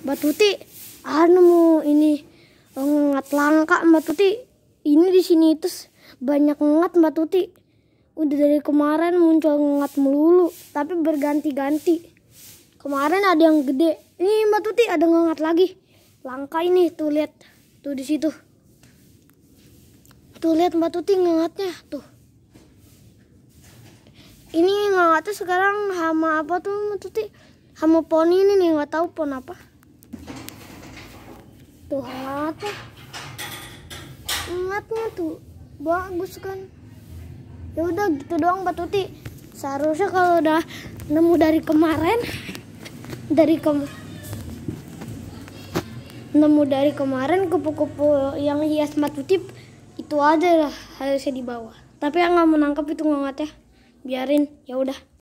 Mbak Tuti, nemu ini ngat langka Mbak Tuti. Ini di sini terus banyak ngat Mbak Tuti. Udah dari kemarin muncul ngat melulu, tapi berganti-ganti. Kemarin ada yang gede. Ini Mbak Tuti ada ngat lagi. Langka ini tuh, lihat. Tuh di situ. Tuh lihat Mbak Tuti ngatnya tuh. Ini ngatnya sekarang hama apa tuh Mbak Tuti? Hama poni ini nih, nggak tahu pon apa. Tuh ngatnya tuh bagus kan. Ya udah gitu doang Mbak Tuti. Seharusnya kalau udah nemu dari kemarin, kupu-kupu yang hias Mbak Tuti itu aja lah harusnya dibawa. Tapi yang nggak menangkap itu ngatnya, biarin, ya udah.